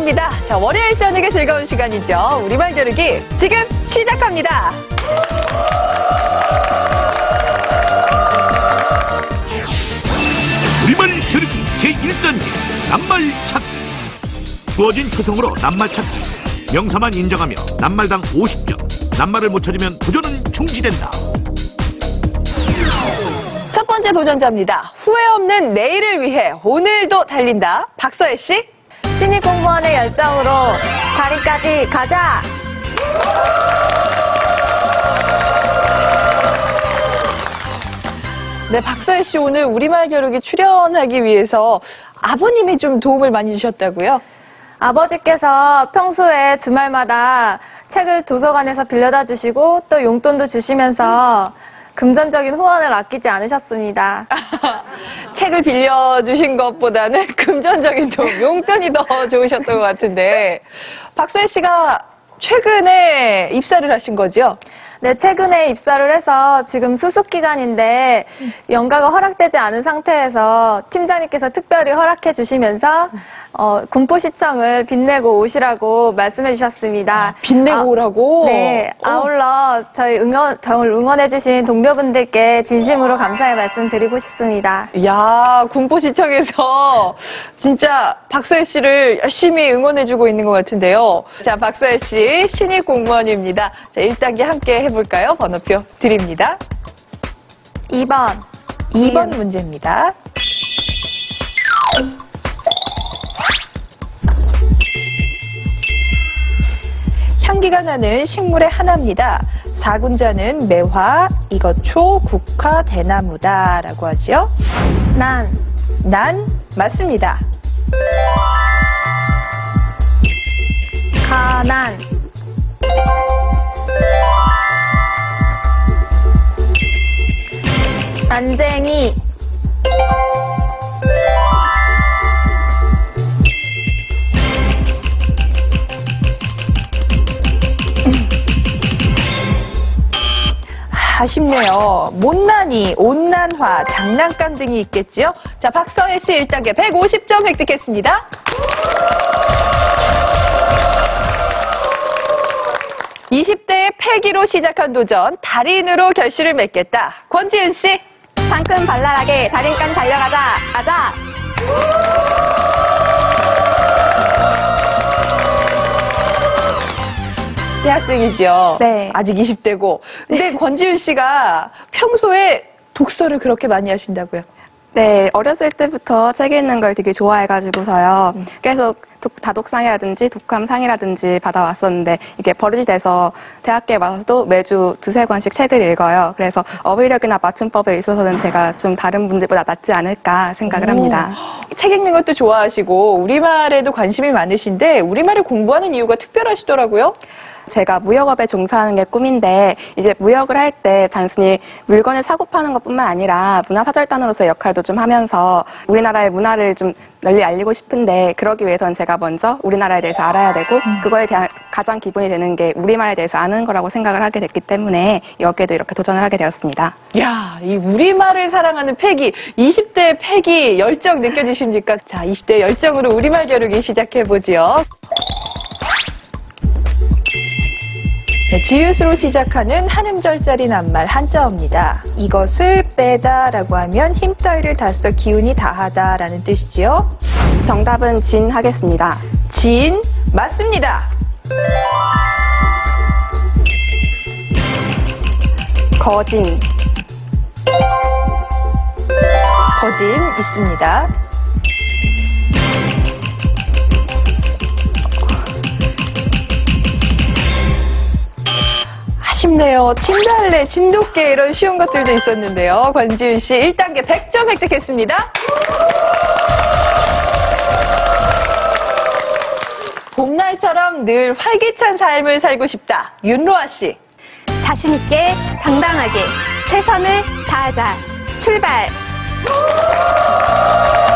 반갑습니다. 자, 월요일 저녁의 즐거운 시간이죠. 우리말 겨루기 지금 시작합니다. 우리말 겨루기 제1단계 낱말 찾기. 주어진 초성으로 낱말 찾기. 명사만 인정하며 낱말당 50점. 낱말을 못 찾으면 도전은 중지된다. 첫 번째 도전자입니다. 후회 없는 내일을 위해 오늘도 달린다. 박서혜 씨. 신입 공무원의 열정으로 다리까지 가자! 네, 박서혜 씨 오늘 우리말 겨루기 출연하기 위해서 아버님이 좀 도움을 많이 주셨다고요? 아버지께서 평소에 주말마다 책을 도서관에서 빌려다 주시고 또 용돈도 주시면서 금전적인 후원을 아끼지 않으셨습니다. 책을 빌려주신 것보다는 금전적인 도움, 용돈이 더 좋으셨던 것 같은데 박서혜 씨가 최근에 입사를 하신 거죠? 네, 최근에 입사를 해서 지금 수습 기간인데 연가가 허락되지 않은 상태에서 팀장님께서 특별히 허락해 주시면서 군포시청을 빛내고 오시라고 말씀해 주셨습니다. 빛내고 오라고? 네, 아울러 저를 응원해 주신 동료분들께 진심으로 감사의 말씀 드리고 싶습니다. 이야, 군포시청에서 진짜 박서혜 씨를 열심히 응원해주고 있는 것 같은데요. 자, 박서혜 씨 신입 공무원입니다. 자, 1단계 함께 해볼까요? 번호표 드립니다. 2번 문제입니다. 향기가 나는 식물의 하나입니다. 4군자는 매화, 이것초, 국화, 대나무다 라고 하죠. 난 맞습니다. 가난 난쟁이 아쉽네요. 못난이, 온난화, 장난감 등이 있겠지요. 자, 박서혜 씨 1단계 150점 획득했습니다. (20대의) 패기로 시작한 도전, 달인으로 결실을 맺겠다. 권지은 씨. 상큼 발랄하게 달인감 달려가자. 가자. 대학생이죠. 네. 아직 20대고. 근데 권지윤 씨가 평소에 독서를 그렇게 많이 하신다고요? 네, 어렸을 때부터 책 읽는 걸 되게 좋아해가지고서요. 계속 다독상이라든지 독감상이라든지 받아왔었는데 이게 버릇이 돼서 대학교에 와서도 매주 2-3권씩 책을 읽어요. 그래서 어휘력이나 맞춤법에 있어서는 제가 좀 다른 분들보다 낫지 않을까 생각을 합니다. 책 읽는 것도 좋아하시고 우리말에도 관심이 많으신데 우리말을 공부하는 이유가 특별하시더라고요? 제가 무역업에 종사하는 게 꿈인데 이제 무역을 할 때 단순히 물건을 사고 파는 것뿐만 아니라 문화사절단으로서의 역할도 좀 하면서 우리나라의 문화를 좀 널리 알리고 싶은데 그러기 위해서는 제가 먼저 우리나라에 대해서 알아야 되고 그거에 대한 가장 기본이 되는 게 우리말에 대해서 아는 거라고 생각을 하게 됐기 때문에 여기에도 이렇게 도전을 하게 되었습니다. 야, 이 우리말을 사랑하는 패기, 20대의 패기 열정 느껴지십니까? 자, 20대의 열정으로 우리말 겨루기 시작해보지요. 네, 지읒으로 시작하는 한 음절짜리 낱말 한자어입니다. 이것을 빼다 라고 하면 힘 따위를 다 써 기운이 다하다 라는 뜻이지요. 정답은 진 하겠습니다. 진 맞습니다. 거진 있습니다. 아쉽네요. 진달래, 진돗개 이런 쉬운 것들도 있었는데요. 권지윤 씨 1단계 100점 획득했습니다. 봄날처럼 늘 활기찬 삶을 살고 싶다. 윤로아 씨. 자신있게 당당하게 최선을 다하자. 출발.